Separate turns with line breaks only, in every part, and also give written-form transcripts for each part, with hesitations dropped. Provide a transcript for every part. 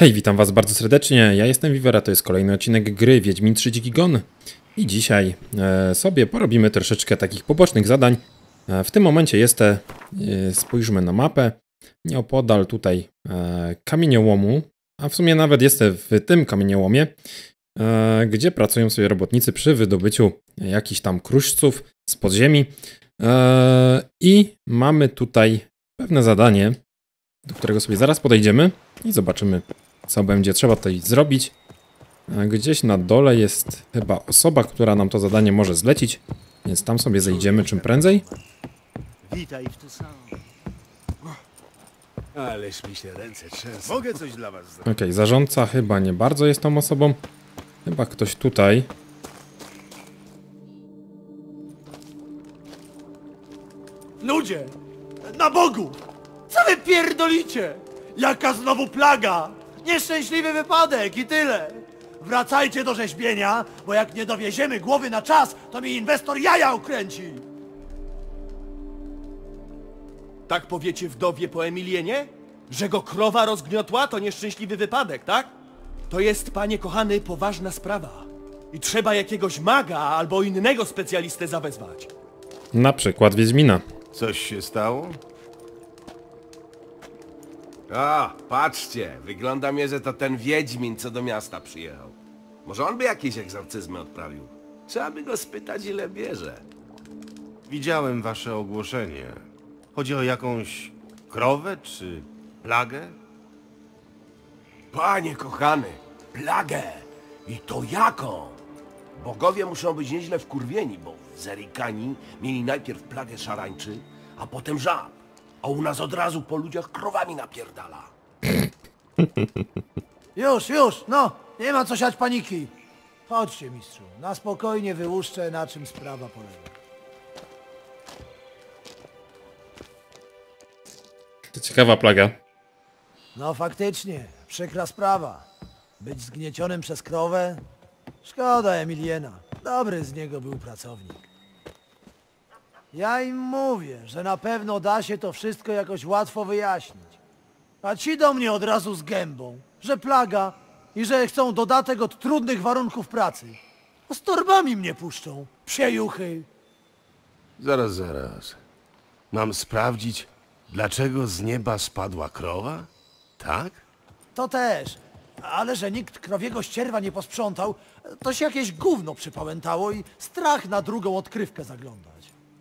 Hej, witam was bardzo serdecznie, ja jestem Viver, a to jest kolejny odcinek gry Wiedźmin 3 Dziki Gon. I dzisiaj sobie porobimy troszeczkę takich pobocznych zadań. W tym momencie spójrzmy na mapę, nieopodal tutaj kamieniołomu, a w sumie nawet jestem w tym kamieniołomie, gdzie pracują sobie robotnicy przy wydobyciu jakichś tam kruszców z podziemi. I mamy tutaj pewne zadanie, do którego sobie zaraz podejdziemy i zobaczymy, co będzie trzeba tutaj zrobić. Gdzieś na dole jest chyba osoba, która nam to zadanie może zlecić, więc tam sobie zejdziemy czym prędzej.
Witaj w tu sam. Ależ mi się ręce trzęsą. Mogę coś dla was zrobić?
Okej, zarządca chyba nie bardzo jest tą osobą. Chyba ktoś tutaj.
Ludzie! Na Bogu! Co wy pierdolicie? Jaka znowu plaga? Nieszczęśliwy wypadek i tyle! Wracajcie do rzeźbienia, bo jak nie dowieziemy głowy na czas, to mi inwestor jaja ukręci!
Tak powiecie wdowie po Emilienie? Że go krowa rozgniotła, to nieszczęśliwy wypadek, tak? To jest, panie kochany, poważna sprawa. I trzeba jakiegoś maga albo innego specjalistę zawezwać.
Na przykład Wiedźmina.
Coś się stało? A, patrzcie, wygląda mi, że to ten Wiedźmin, co do miasta przyjechał. Może on by jakieś egzorcyzmy odprawił? Trzeba by go spytać, ile bierze.
Widziałem wasze ogłoszenie. Chodzi o jakąś krowę czy plagę?
Panie kochany, plagę! I to jaką? Bogowie muszą być nieźle wkurwieni, bo Zerikani mieli najpierw plagę szarańczy, a potem żab. A u nas od razu po ludziach krowami napierdala.
Już, no! Nie ma co siać paniki! Chodźcie, mistrzu, na spokojnie wyłuszczę, na czym sprawa polega.
To ciekawa plaga.
No faktycznie, przykra sprawa. Być zgniecionym przez krowę? Szkoda Emiliena. Dobry z niego był pracownik. Ja im mówię, że na pewno da się to wszystko jakoś łatwo wyjaśnić. A ci do mnie od razu z gębą, że plaga i że chcą dodatek od trudnych warunków pracy. A z torbami mnie puszczą. Przejuchy.
Zaraz. Mam sprawdzić, dlaczego z nieba spadła krowa? Tak?
To też. Ale że nikt krowiego ścierwa nie posprzątał, to się jakieś gówno przypałętało i strach na drugą odkrywkę zaglądać.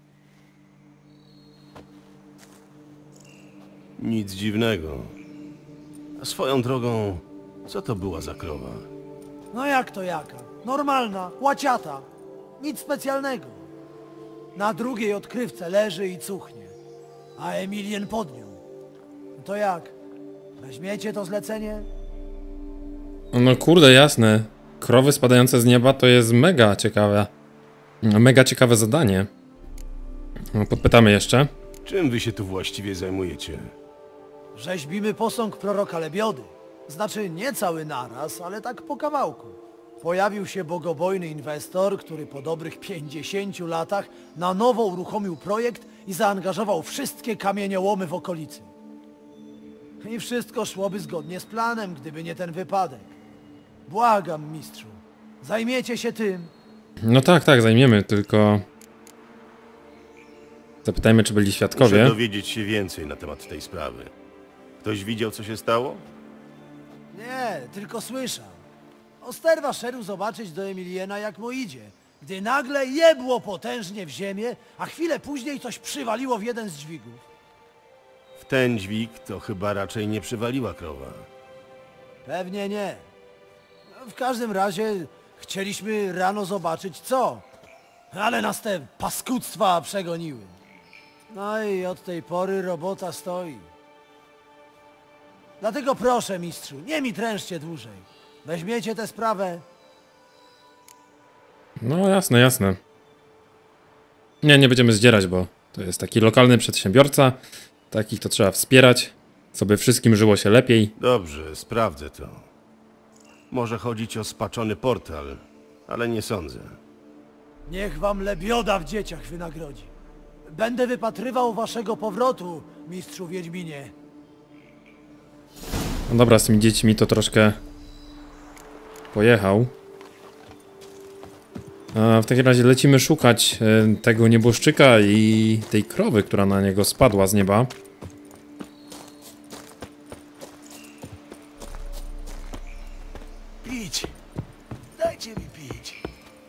Nic dziwnego. A swoją drogą, co to była za krowa?
No jak to jaka? Normalna, łaciata. Nic specjalnego. Na drugiej odkrywce leży i cuchnie. A Emilien pod nią. No to jak? Weźmiecie to zlecenie?
No kurde, jasne. Krowy spadające z nieba to jest mega ciekawe. Mega ciekawe zadanie. No, podpytamy jeszcze.
Czym wy się tu właściwie zajmujecie?
Rzeźbimy posąg proroka Lebiody. Znaczy nie cały naraz, ale tak po kawałku. Pojawił się bogobojny inwestor, który po dobrych 50 latach na nowo uruchomił projekt i zaangażował wszystkie kamieniołomy w okolicy. I wszystko szłoby zgodnie z planem, gdyby nie ten wypadek. Błagam, mistrzu, zajmiecie się tym.
No tak, zajmiemy, tylko... Zapytajmy, czy byli
Muszę
świadkowie.
dowiedzieć się więcej na temat tej sprawy. Ktoś widział, co się stało?
Nie, tylko słyszał. Osterwa szedł zobaczyć do Emiliena, jak mu idzie, gdy nagle jebło potężnie w ziemię, a chwilę później coś przywaliło w jeden z dźwigów.
W ten dźwig to chyba raczej nie przywaliła krowa.
Pewnie nie. W każdym razie chcieliśmy rano zobaczyć co, ale nas te paskudztwa przegoniły. No i od tej pory robota stoi. Dlatego proszę, mistrzu, nie mi trężcie dłużej. Weźmiecie tę sprawę?
No jasne. Nie będziemy zdzierać, bo to jest taki lokalny przedsiębiorca. Takich to trzeba wspierać, co by wszystkim żyło się lepiej.
Dobrze, sprawdzę to. Może chodzić o spaczony portal, ale nie sądzę.
Niech wam lebioda w dzieciach wynagrodzi. Będę wypatrywał waszego powrotu, mistrzu Wiedźminie.
No dobra, z tymi dziećmi to troszkę pojechał. A w takim razie lecimy szukać tego nieboszczyka i tej krowy, która na niego spadła z nieba.
Pić! Dajcie mi pić!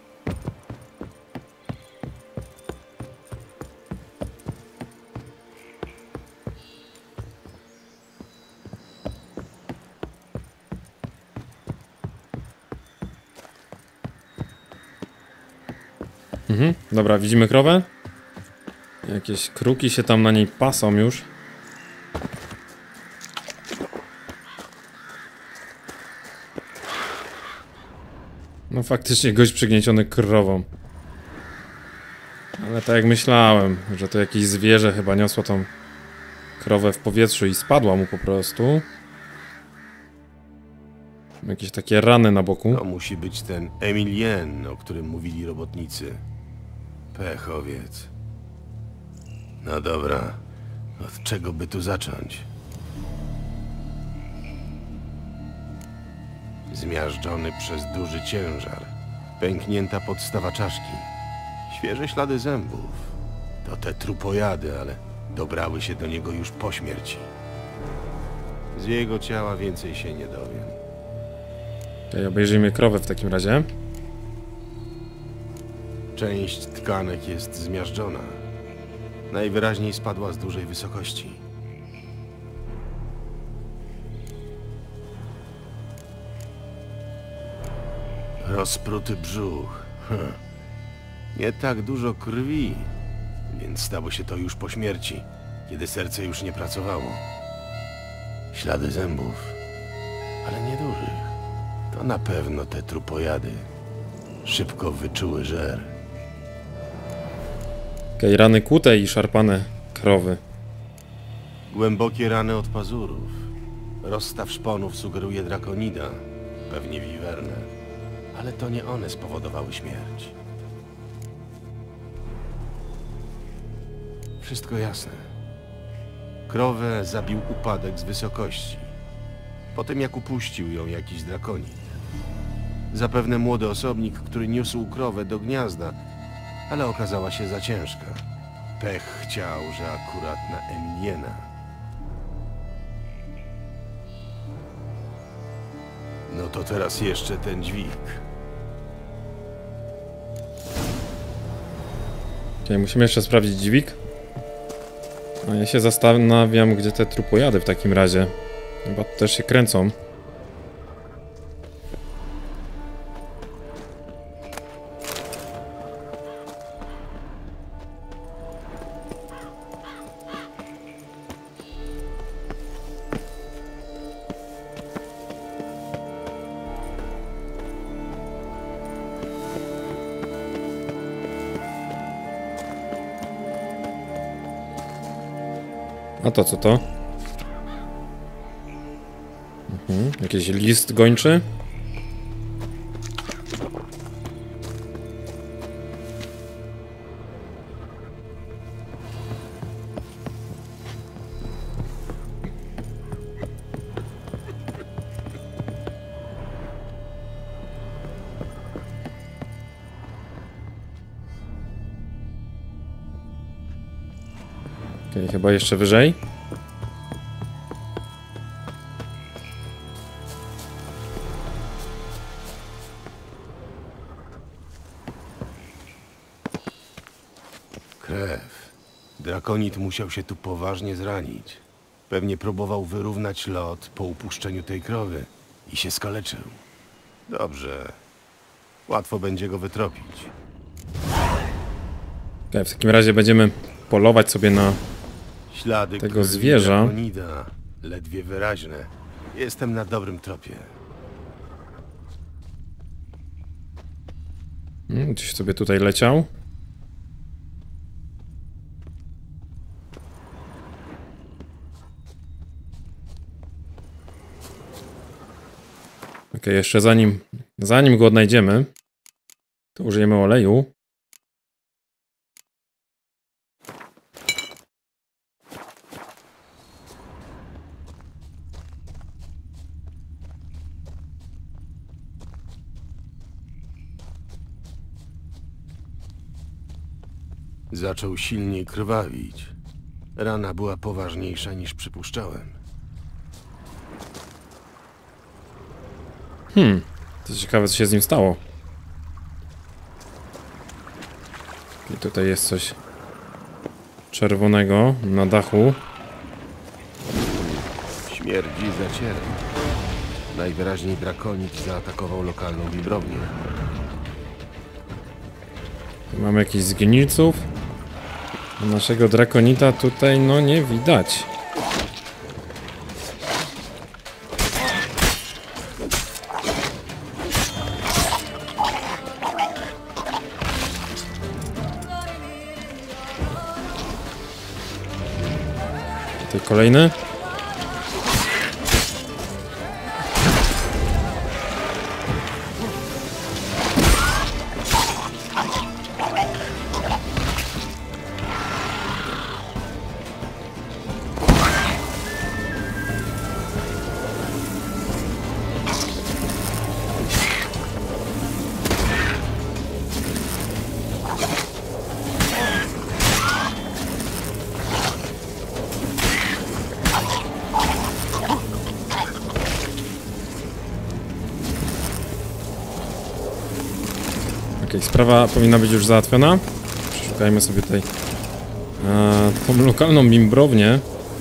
Dobra, widzimy krowę? Jakieś kruki się tam na niej pasą już. No faktycznie gość przygnieciony krową. Ale tak jak myślałem, że to jakieś zwierzę chyba niosło tą krowę w powietrzu i spadła mu po prostu. Jakieś takie rany na boku.
To musi być ten Emilien, o którym mówili robotnicy. Pechowiec. No dobra, od czego by tu zacząć? Zmiażdżony przez duży ciężar. Pęknięta podstawa czaszki. Świeże ślady zębów. To te trupojady, ale dobrały się do niego już po śmierci. Z jego ciała więcej się nie dowiem.
Okej, obejrzyjmy krowę w takim razie.
Część tkanek jest zmiażdżona. Najwyraźniej spadła z dużej wysokości. Rozpruty brzuch. Nie tak dużo krwi, więc stało się to już po śmierci, kiedy serce już nie pracowało. Ślady zębów, ale niedużych. To na pewno te trupojady. Szybko wyczuły żer.
Okej, rany kłute i szarpane krowy.
Głębokie rany od pazurów. Rozstaw szponów sugeruje drakonida, pewnie wiwernę. Ale to nie one spowodowały śmierć. Wszystko jasne. Krowę zabił upadek z wysokości. Potem jak upuścił ją jakiś drakonid. Zapewne młody osobnik, który niósł krowę do gniazda, ale okazała się za ciężka. Pech chciał, że akurat na Emiliena. No to teraz jeszcze ten dźwig.
Okej, musimy jeszcze sprawdzić dźwig. A ja się zastanawiam, gdzie te trupojady w takim razie. Chyba tu też się kręcą. A to co to? Jakiś list gończy? Okej, chyba jeszcze wyżej.
Krew. Drakonid musiał się tu poważnie zranić. Pewnie próbował wyrównać lot po upuszczeniu tej krowy i się skaleczył. Dobrze. Łatwo będzie go wytropić.
Okej, w takim razie będziemy polować sobie na
Ślady
tego
krwi
zwierza.
Drakonida, ledwie wyraźne. Jestem na dobrym tropie.
Gdzieś sobie tutaj leciał. Okej, jeszcze zanim go odnajdziemy, to użyjemy oleju.
Zaczął silniej krwawić. Rana była poważniejsza niż przypuszczałem.
To ciekawe, co się z nim stało. I tutaj jest coś czerwonego na dachu.
Śmierdzi zacierem. Najwyraźniej drakonit zaatakował lokalną bibrownię.
Mamy jakichś zgnilców. Naszego drakonita tutaj no nie widać. Tutaj kolejny. Okej, sprawa powinna być już załatwiona. Przeszukajmy sobie tutaj tą lokalną bimbrownię.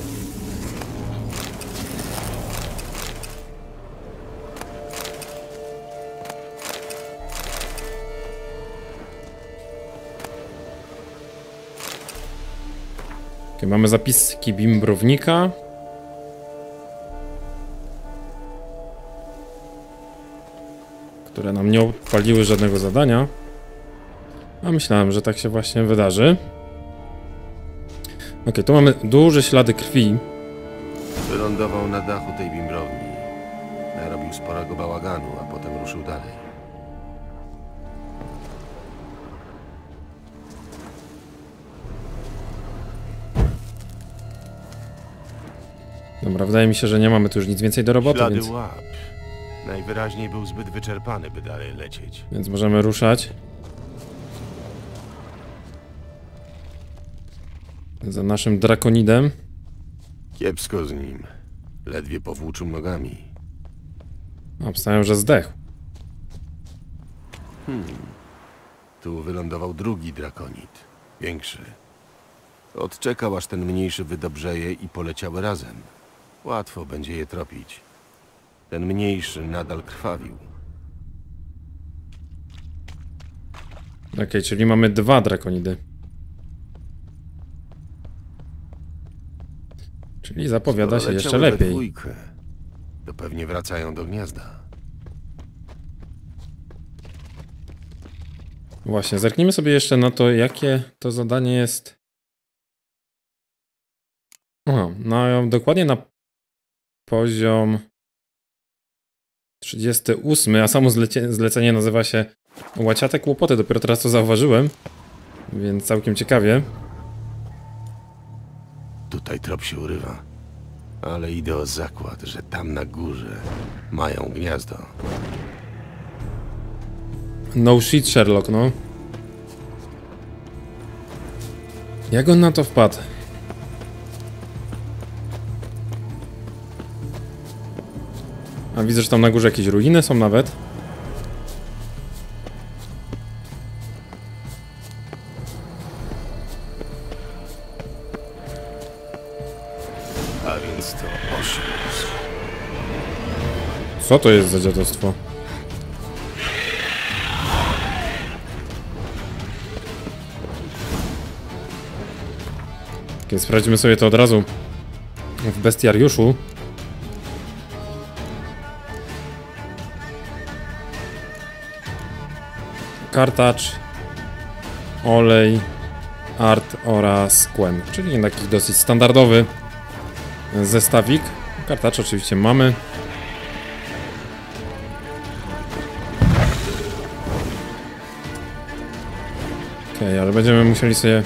Okej, mamy zapiski bimbrownika. Które nam nie odpaliły żadnego zadania. A myślałem, że tak się właśnie wydarzy. Okej, tu mamy duże ślady krwi.
Wylądował na dachu tej bimbrowni. Narobił sporego bałaganu, a potem ruszył dalej.
Dobra, wydaje mi się, że nie mamy tu już nic więcej do roboty,
Ślady łap. Najwyraźniej był zbyt wyczerpany, by dalej lecieć.
więc możemy ruszać. Za naszym drakonidem.
Kiepsko z nim. Ledwie powłóczył nogami.
Obstawiam, że zdechł.
Tu wylądował drugi drakonit. Większy. Odczekał, aż ten mniejszy wydobrzeje i poleciały razem. Łatwo będzie je tropić. Ten mniejszy nadal krwawił.
Okej, czyli mamy dwa drakonidy. Czyli zapowiada się jeszcze
Leciały we
lepiej.
dwójkę. To pewnie wracają do gniazda.
Właśnie, zerknijmy sobie jeszcze na to, jakie to zadanie jest. Aha, no dokładnie na poziom 38, a samo zlecenie nazywa się Łaciate kłopoty. Dopiero teraz to zauważyłem, więc całkiem ciekawie.
Tutaj trop się urywa. Ale idę o zakład, że tam na górze mają gniazdo.
No shit, Sherlock, no. Jak on na to wpadł? A widzę, że tam na górze jakieś ruiny są nawet.
A więc to oszust.
Co to jest za dziadostwo? Okay, sprawdźmy sobie to od razu w bestiariuszu. Kartacz, olej, art oraz quen, czyli taki dosyć standardowy zestawik. Kartacz oczywiście mamy. Okej, ale będziemy musieli sobie...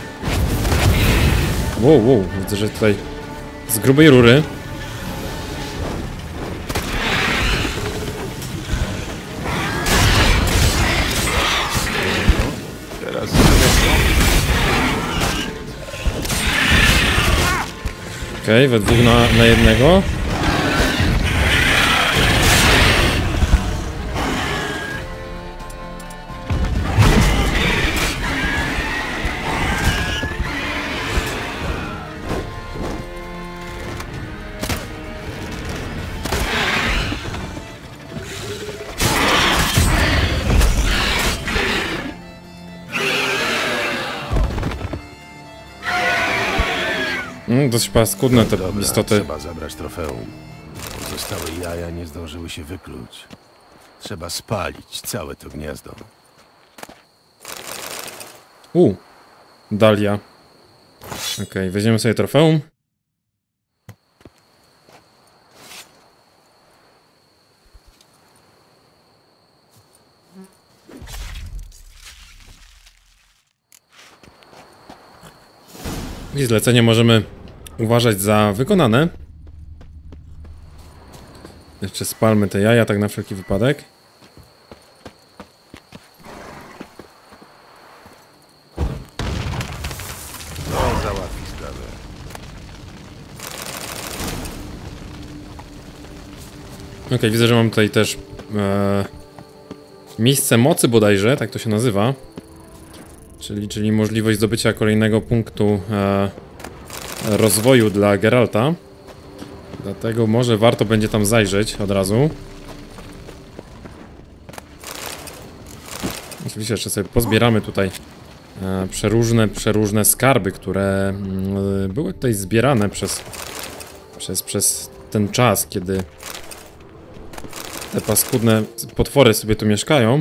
Wow, widzę, że tutaj z grubej rury.
Teraz
Okej, we dwóch na jednego. Dość paskudne te
Dobra,
istoty.
trzeba zabrać trofeum. Pozostałe jaja nie zdążyły się wykluć. Trzeba spalić całe to gniazdo.
Dalia. Okej, weźmiemy sobie trofeum. I zlecenie możemy uważać za wykonane. Jeszcze spalmy te jaja, tak na wszelki wypadek.
To załatwi sprawę.
Okej, widzę, że mam tutaj też miejsce mocy bodajże, tak to się nazywa. Czyli możliwość zdobycia kolejnego punktu rozwoju dla Geralta. Dlatego może warto będzie tam zajrzeć od razu. Oczywiście jeszcze sobie pozbieramy tutaj przeróżne skarby, które były tutaj zbierane przez ten czas, kiedy te paskudne potwory sobie tu mieszkają.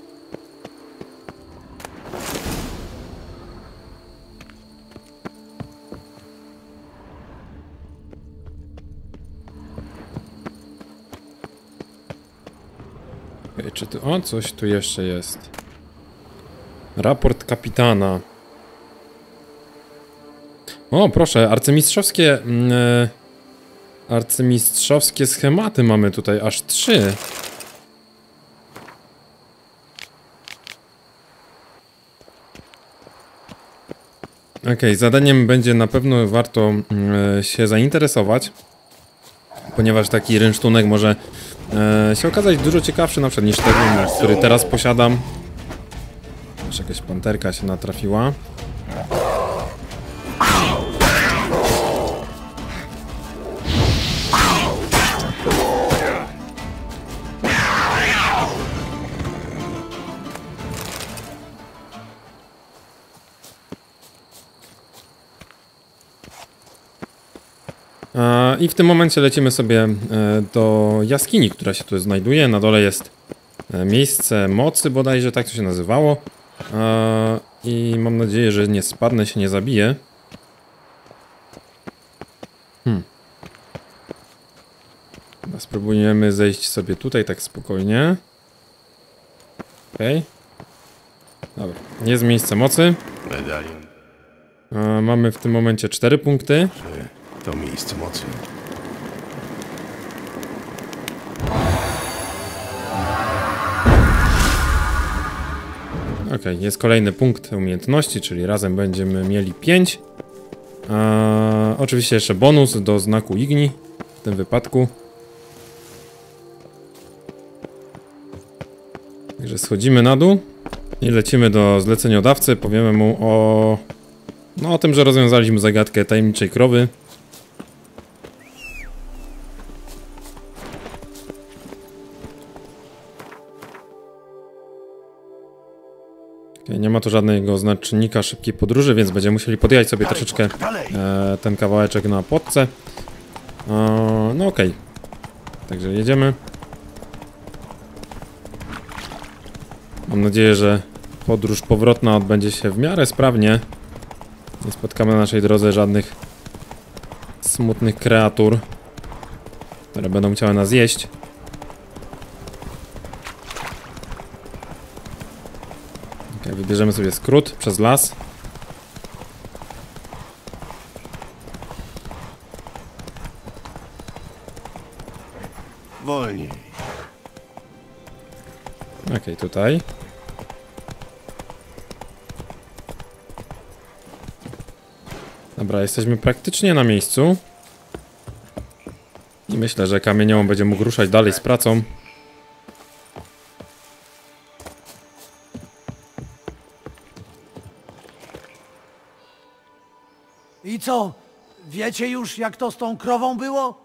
Czy tu... O, coś tu jeszcze jest. Raport kapitana. O, proszę, arcymistrzowskie schematy mamy tutaj, aż 3. Okej, zadaniem będzie na pewno warto się zainteresować, ponieważ taki rynsztunek może się okazać dużo ciekawszy na przykład niż ten, który teraz posiadam. Już jakaś panterka się natrafiła. I w tym momencie lecimy sobie do jaskini, która się tu znajduje. Na dole jest miejsce mocy bodajże, tak to się nazywało. I mam nadzieję, że nie spadnę, się nie zabiję. Spróbujemy zejść sobie tutaj tak spokojnie. Okej. Dobra, jest miejsce mocy.
Medalion.
Mamy w tym momencie 4 punkty.
To miejsce mocy.
Okej, jest kolejny punkt umiejętności, czyli razem będziemy mieli 5. Oczywiście jeszcze bonus do znaku Igni w tym wypadku. Także schodzimy na dół i lecimy do zleceniodawcy. Powiemy mu o tym, że rozwiązaliśmy zagadkę tajemniczej krowy. Nie ma tu żadnego znacznika szybkiej podróży, więc będziemy musieli podjechać sobie troszeczkę ten kawałeczek na podce. No okej. Także jedziemy. Mam nadzieję, że podróż powrotna odbędzie się w miarę sprawnie. Nie spotkamy na naszej drodze żadnych smutnych kreatur, które będą chciały nas jeść. Wybierzemy sobie skrót przez las.
Wolniej.
Okej, tutaj. Dobra, jesteśmy praktycznie na miejscu. I myślę, że kamieniołom będzie mógł ruszać dalej z pracą.
I co? Wiecie już, jak to z tą krową było?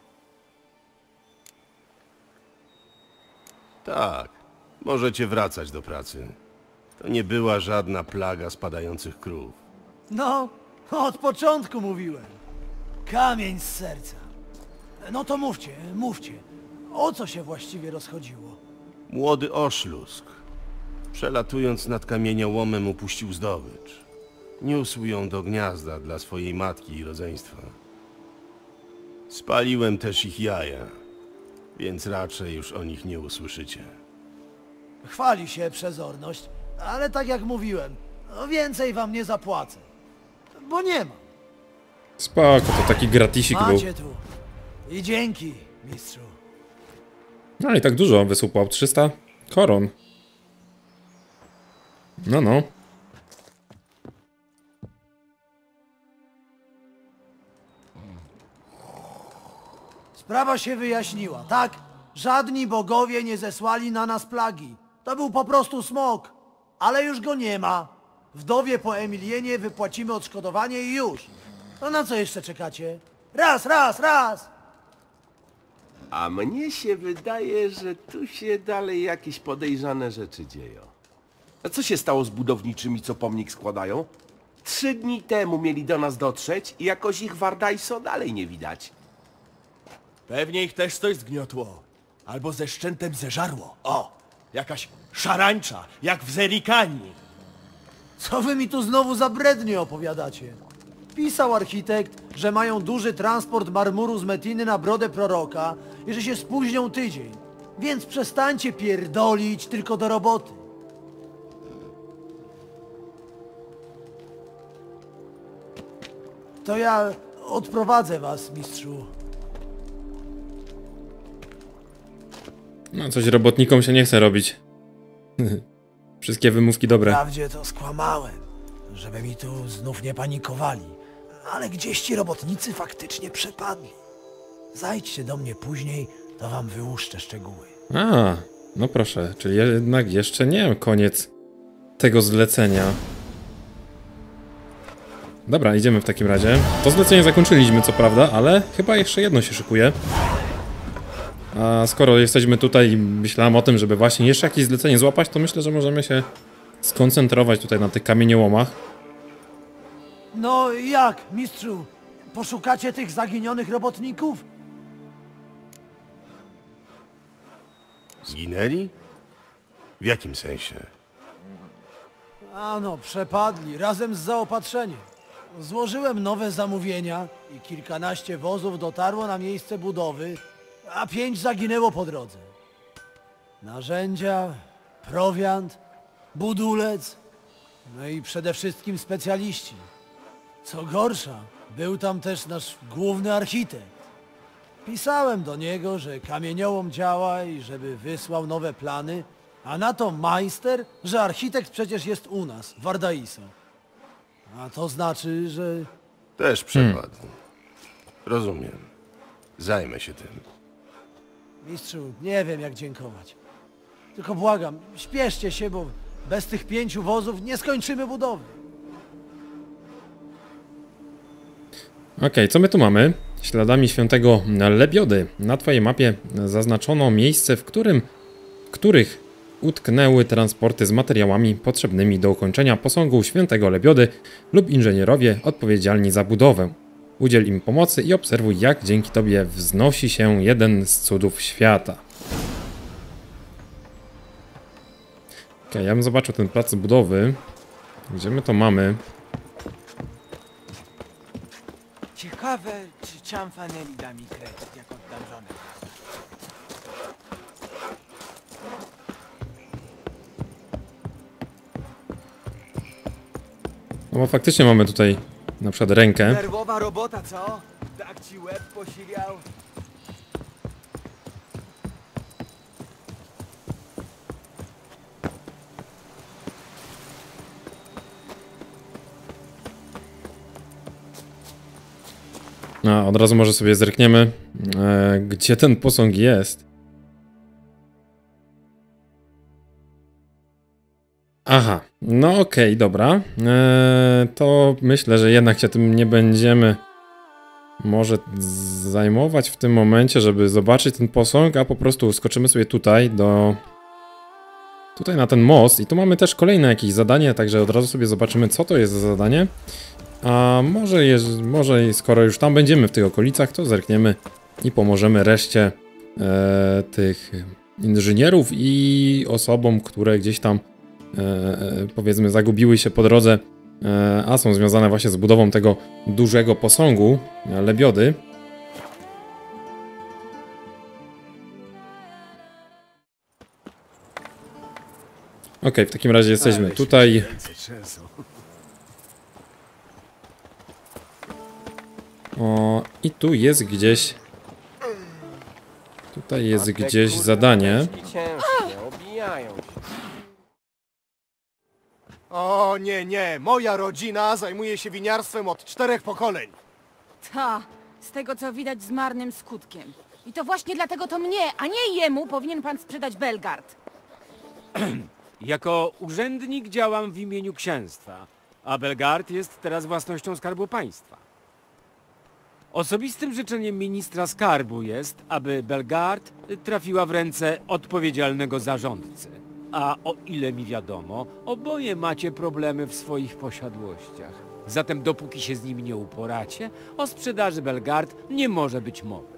Tak, możecie wracać do pracy. To nie była żadna plaga spadających krów.
No, od początku mówiłem. Kamień z serca. No to mówcie, mówcie. O co się właściwie rozchodziło?
Młody oszlusk, przelatując nad kamieniołomem, upuścił zdobycz. Niósł ją do gniazda dla swojej matki i rodzeństwa. Spaliłem też ich jaja, więc raczej już o nich nie usłyszycie.
Chwali się przezorność, ale tak jak mówiłem, no więcej wam nie zapłacę. Bo nie ma.
Spoko, to taki gratisik był.
Macie tu. I dzięki, mistrzu.
No i tak dużo wysłupał, 300 koron. No, no.
Sprawa się wyjaśniła, tak? Żadni bogowie nie zesłali na nas plagi. To był po prostu smok. Ale już go nie ma. Wdowie po Emilienie wypłacimy odszkodowanie i już. No na co jeszcze czekacie? Raz, raz, raz!
A mnie się wydaje, że tu się dalej jakieś podejrzane rzeczy dzieją. A co się stało z budowniczymi, co pomnik składają? 3 dni temu mieli do nas dotrzeć i jakoś ich Wardajso dalej nie widać.
Pewnie ich też coś zgniotło. Albo ze szczętem zeżarło. O! Jakaś szarańcza, jak w Zerikanii.
Co wy mi tu znowu za brednie opowiadacie? Pisał architekt, że mają duży transport marmuru z Metiny na brodę proroka i że się spóźnią tydzień. Więc przestańcie pierdolić, tylko do roboty. To ja odprowadzę was, mistrzu.
No coś robotnikom się nie chce robić. Wszystkie wymówki dobre.
Wprawdzie to skłamałem, żeby mi tu znów nie panikowali. Ale gdzieś ci robotnicy faktycznie przepadli. Zajdźcie do mnie później, to wam wyłuszczę szczegóły.
A, no proszę, czyli jednak jeszcze nie koniec tego zlecenia. Dobra, idziemy w takim razie. To zlecenie zakończyliśmy, co prawda, ale chyba jeszcze jedno się szykuje. A skoro jesteśmy tutaj i myślałem o tym, żeby właśnie jeszcze jakieś zlecenie złapać, to myślę, że możemy się skoncentrować tutaj na tych kamieniołomach.
No jak, mistrzu? Poszukacie tych zaginionych robotników?
Zginęli? W jakim sensie?
Ano, przepadli, razem z zaopatrzeniem. Złożyłem nowe zamówienia i kilkanaście wozów dotarło na miejsce budowy, a 5 zaginęło po drodze. Narzędzia, prowiant, budulec, no i przede wszystkim specjaliści. Co gorsza, był tam też nasz główny architekt. Pisałem do niego, że kamieniołom działa i żeby wysłał nowe plany, a na to majster, że architekt przecież jest u nas, w Wardaiso. A to znaczy, że...
Też przepadł. Rozumiem. Zajmę się tym.
Mistrzu, nie wiem jak dziękować. Tylko błagam, śpieszcie się, bo bez tych 5 wozów nie skończymy budowy.
Okej, co my tu mamy? Śladami świętego Lebiody. Na twojej mapie zaznaczono miejsce, w których utknęły transporty z materiałami potrzebnymi do ukończenia posągu świętego Lebiody lub inżynierowie odpowiedzialni za budowę. Udziel im pomocy i obserwuj, jak dzięki tobie wznosi się jeden z cudów świata. Okej, ja bym zobaczył ten plac budowy. Gdzie my to mamy?
Ciekawe, czy Ciamfanelli da mi kredyt, jak oddam żonę.
No bo faktycznie mamy tutaj na przykład rękę.
Nerwowa robota, co? Tak ci łeb posiliał.
A, od razu może sobie zerkniemy. gdzie ten posąg jest. Aha, no okej, dobra. To myślę, że jednak się tym nie będziemy może zajmować w tym momencie, żeby zobaczyć ten posąg, a po prostu skoczymy sobie tutaj tutaj na ten most i tu mamy też kolejne jakieś zadanie, także od razu sobie zobaczymy, co to jest za zadanie. A może skoro już tam będziemy w tych okolicach, to zerkniemy i pomożemy reszcie tych inżynierów i osobom, które gdzieś tam powiedzmy zagubiły się po drodze, a są związane właśnie z budową tego dużego posągu Lebiody. Okej, w takim razie jesteśmy tutaj. O, i tu jest gdzieś... Tutaj jest gdzieś zadanie.
O nie, moja rodzina zajmuje się winiarstwem od 4 pokoleń.
Ta, z tego co widać z marnym skutkiem. I to właśnie dlatego to mnie, a nie jemu powinien pan sprzedać Belgard.
Jako urzędnik działam w imieniu księstwa, a Belgard jest teraz własnością Skarbu Państwa. Osobistym życzeniem ministra skarbu jest, aby Belgard trafiła w ręce odpowiedzialnego zarządcy. A o ile mi wiadomo, oboje macie problemy w swoich posiadłościach. Zatem dopóki się z nimi nie uporacie, o sprzedaży Belgard nie może być mowy.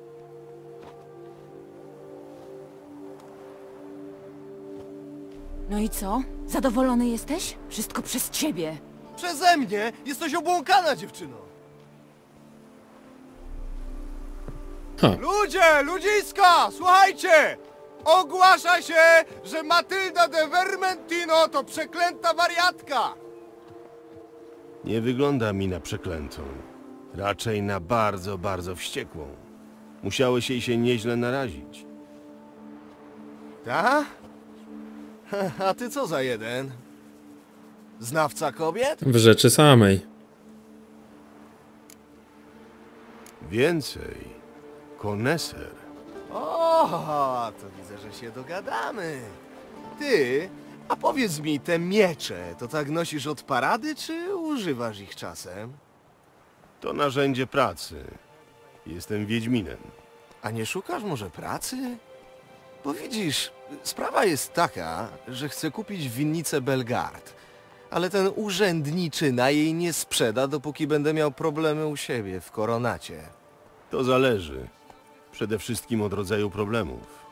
No i co? Zadowolony jesteś? Wszystko przez ciebie.
Przeze mnie jesteś obłąkana, dziewczyno. Ludziska, słuchajcie! Ogłasza się, że Matylda de Vermentino to przeklęta wariatka!
Nie wygląda mi na przeklętą. Raczej na bardzo, bardzo wściekłą. Musiałeś jej się nieźle narazić.
Ta? A ty co za jeden? Znawca kobiet?
W rzeczy samej.
Więcej. Koneser.
O, to widzę, że się dogadamy. Ty, a powiedz mi, te miecze to tak nosisz od parady, czy używasz ich czasem?
To narzędzie pracy. Jestem wiedźminem.
A nie szukasz może pracy? Bo widzisz, sprawa jest taka, że chcę kupić winnicę Belgard, ale ten urzędniczyna jej nie sprzeda, dopóki będę miał problemy u siebie w Koronacie.
To zależy. Przede wszystkim od rodzaju problemów.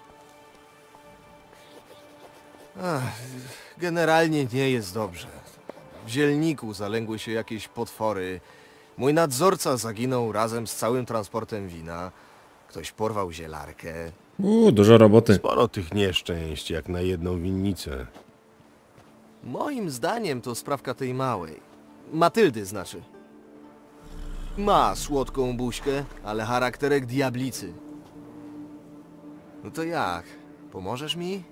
Generalnie nie jest dobrze. W zielniku zalęgły się jakieś potwory. Mój nadzorca zaginął razem z całym transportem wina. Ktoś porwał zielarkę.
Dużo roboty.
Sporo tych nieszczęść, jak na jedną winnicę.
Moim zdaniem to sprawka tej małej. Matyldy znaczy. Ma słodką buźkę, ale charakterek diablicy. No to jak? Pomożesz mi?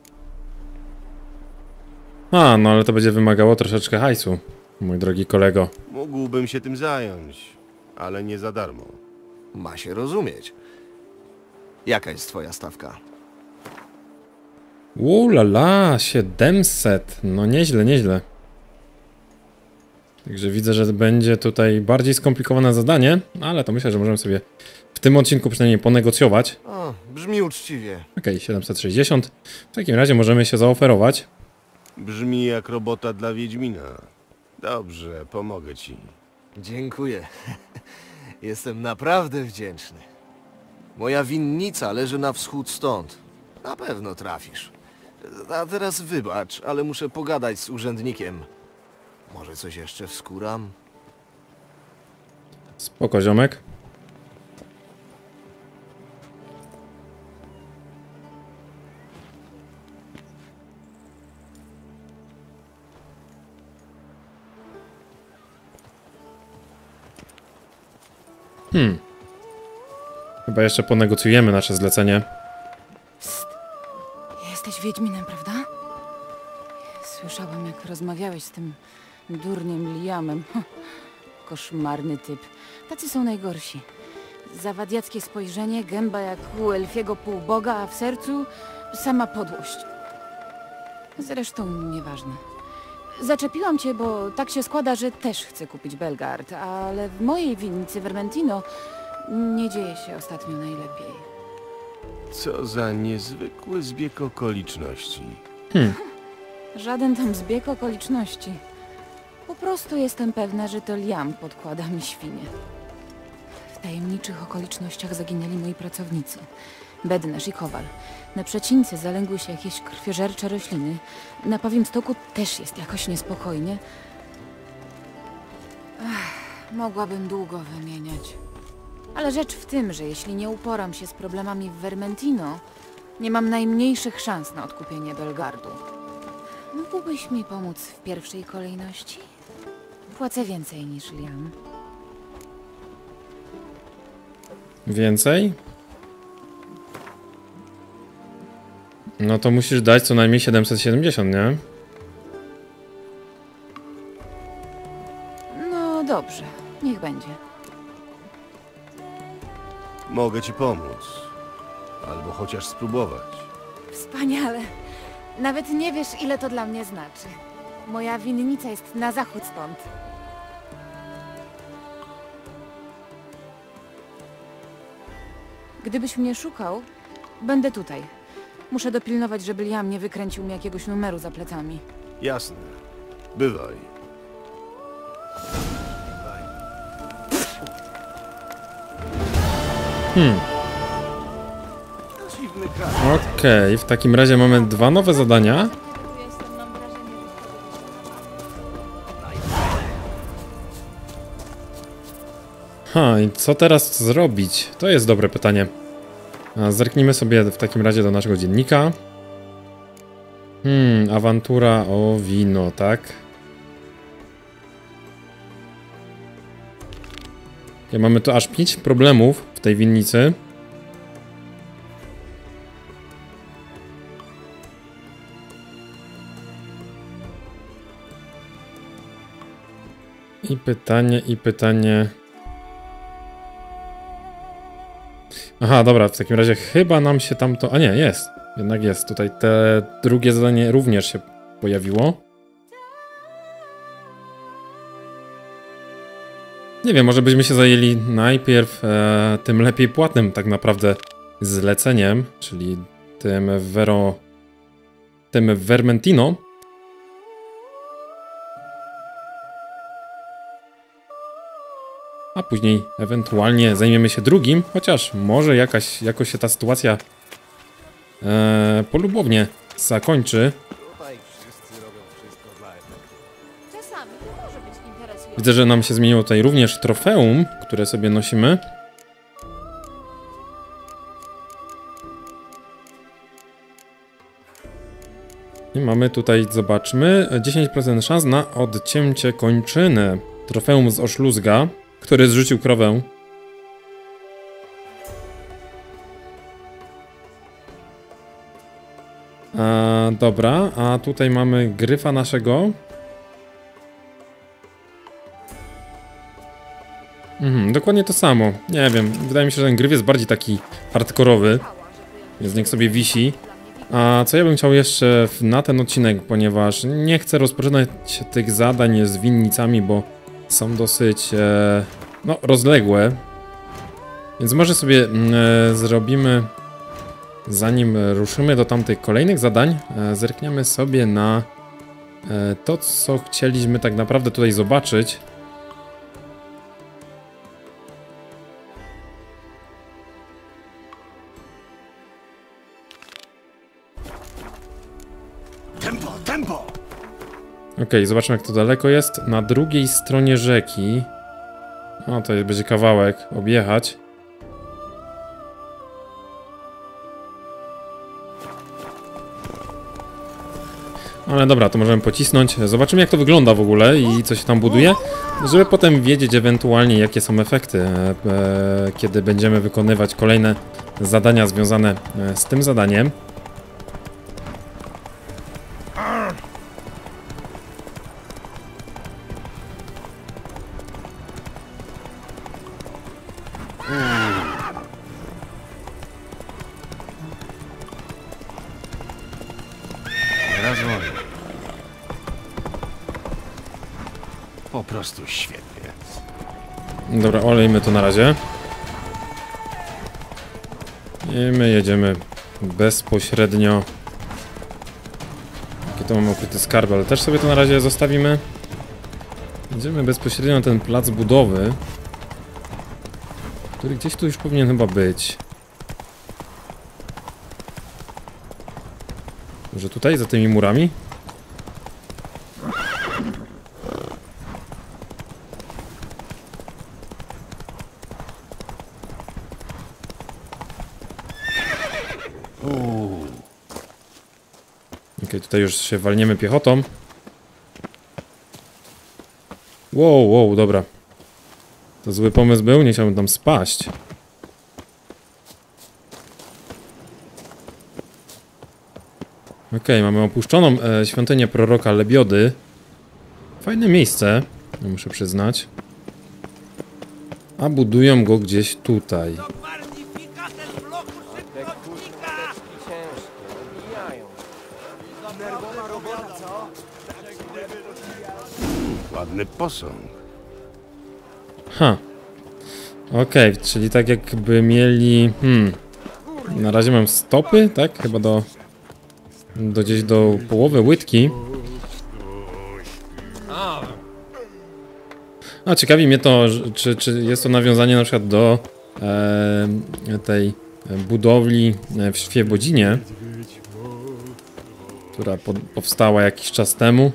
A, no ale to będzie wymagało troszeczkę hajsu, mój drogi kolego.
Mógłbym się tym zająć, ale nie za darmo.
Ma się rozumieć. Jaka jest twoja stawka?
La, 700. No nieźle, nieźle. Także widzę, że będzie tutaj bardziej skomplikowane zadanie, ale to myślę, że możemy sobie w tym odcinku przynajmniej ponegocjować.
O, brzmi uczciwie.
Okej, 760. W takim razie możemy się zaoferować.
Brzmi jak robota dla wiedźmina. Dobrze, pomogę ci.
Dziękuję. Jestem naprawdę wdzięczny. Moja winnica leży na wschód stąd. Na pewno trafisz. A teraz wybacz, ale muszę pogadać z urzędnikiem. Może coś jeszcze wskóram?
Spoko, ziomek. Chyba jeszcze ponegocjujemy nasze zlecenie.
Jesteś Wiedźminem, prawda? Słyszałam, jak rozmawiałeś z tym durniem Liamem. Koszmarny typ. Tacy są najgorsi. Zawadiackie spojrzenie, gęba jak u elfiego półboga, a w sercu sama podłość. Zresztą nieważne. Zaczepiłam cię, bo tak się składa, że też chcę kupić Belgard, ale w mojej winnicy Vermentino nie dzieje się ostatnio najlepiej.
Co za niezwykły zbieg okoliczności.
Żaden tam zbieg okoliczności. Po prostu jestem pewna, że to Liam podkłada mi świnie. W tajemniczych okolicznościach zaginęli moi pracownicy. Bednarz i Kowal. Na przecince zalęgły się jakieś krwiożercze rośliny. Na Pawim Stoku też jest jakoś niespokojnie. Mogłabym długo wymieniać. Ale rzecz w tym, że jeśli nie uporam się z problemami w Vermentino, nie mam najmniejszych szans na odkupienie Belgardu. Mógłbyś mi pomóc w pierwszej kolejności? Płacę więcej niż Liam.
Więcej? No to musisz dać co najmniej 770, nie?
No dobrze, niech będzie.
Mogę ci pomóc. Albo chociaż spróbować.
Wspaniale. Nawet nie wiesz, ile to dla mnie znaczy. Moja winnica jest na zachód stąd. Gdybyś mnie szukał, będę tutaj. Muszę dopilnować, żeby Liam nie wykręcił mi jakiegoś numeru za plecami.
Jasne. Bywaj.
Okej, w takim razie mamy dwa nowe zadania. I co teraz zrobić? To jest dobre pytanie. Zerknijmy sobie w takim razie do naszego dziennika. Awantura o wino, tak? Mamy tu aż 5 problemów w tej winnicy. I pytanie... Aha, dobra, w takim razie chyba nam się tamto... A nie, jest. Jednak jest. Tutaj te drugie zadanie również się pojawiło. Nie wiem, może byśmy się zajęli najpierw tym lepiej płatnym tak naprawdę zleceniem, czyli tym Vermentino. A później ewentualnie zajmiemy się drugim, chociaż może jakoś się ta sytuacja polubownie zakończy.
Czasami to może być interesujące.
Widzę, że nam się zmieniło tutaj również trofeum, które sobie nosimy. I mamy tutaj, zobaczmy, 10% szans na odcięcie kończyny. Trofeum z Oszluzga, który zrzucił krowę. Dobra, a tutaj mamy gryfa naszego. Dokładnie to samo. Nie wiem, wydaje mi się, że ten gryf jest bardziej taki hardkorowy, więc niech sobie wisi. A co ja bym chciał jeszcze na ten odcinek, ponieważ nie chcę rozpoczynać tych zadań z winnicami, bo są dosyć rozległe. Więc może sobie zrobimy, zanim ruszymy do tamtych kolejnych zadań, zerkniemy sobie na to, co chcieliśmy tak naprawdę tutaj zobaczyć.
Tempo!
Okej, zobaczmy, jak to daleko jest. Na drugiej stronie rzeki. O, to będzie kawałek objechać. Ale dobra, to możemy pocisnąć. Zobaczymy, jak to wygląda w ogóle i co się tam buduje, żeby potem wiedzieć ewentualnie, jakie są efekty, kiedy będziemy wykonywać kolejne zadania związane z tym zadaniem.
rozwoju. Po prostu świetnie.
Dobra, olejmy to na razie. I my jedziemy bezpośrednio. Jakie to mamy ukryte skarby, ale też sobie to na razie zostawimy. Jedziemy bezpośrednio na ten plac budowy, który gdzieś tu już powinien chyba być. Może tutaj, za tymi murami? Okej, tutaj już się walniemy piechotą. Wow, dobra. To zły pomysł był, nie chciałbym tam spaść. Okej, mamy opuszczoną świątynię proroka Lebiody. Fajne miejsce, muszę przyznać. A budują go gdzieś tutaj.
Ładny posąg.
Ha. Okej, czyli tak jakby mieli... Na razie mam stopy, tak? Chyba gdzieś do połowy łydki. A ciekawi mnie to, czy jest to nawiązanie na przykład do tej budowli w Świebodzinie, która powstała jakiś czas temu.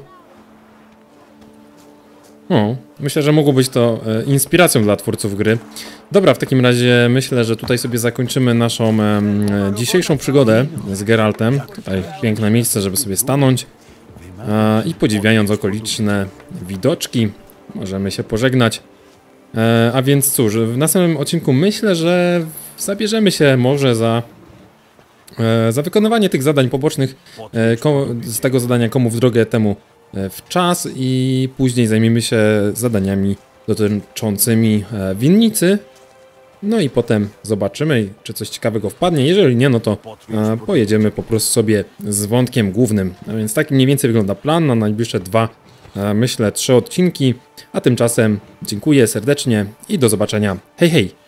Myślę, że mogło być to inspiracją dla twórców gry. Dobra, w takim razie myślę, że tutaj sobie zakończymy naszą dzisiejszą przygodę z Geraltem. Tutaj piękne miejsce, żeby sobie stanąć i podziwiając okoliczne widoczki, możemy się pożegnać. A więc cóż, w następnym odcinku myślę, że zabierzemy się może za wykonywanie tych zadań pobocznych, z tego zadania komu w drogę, temu w czas, i później zajmiemy się zadaniami dotyczącymi winnicy. No i potem zobaczymy, czy coś ciekawego wpadnie. Jeżeli nie, no to pojedziemy po prostu sobie z wątkiem głównym. A więc tak mniej więcej wygląda plan na najbliższe 2, myślę 3 odcinki. A tymczasem dziękuję serdecznie i do zobaczenia. Hej, hej!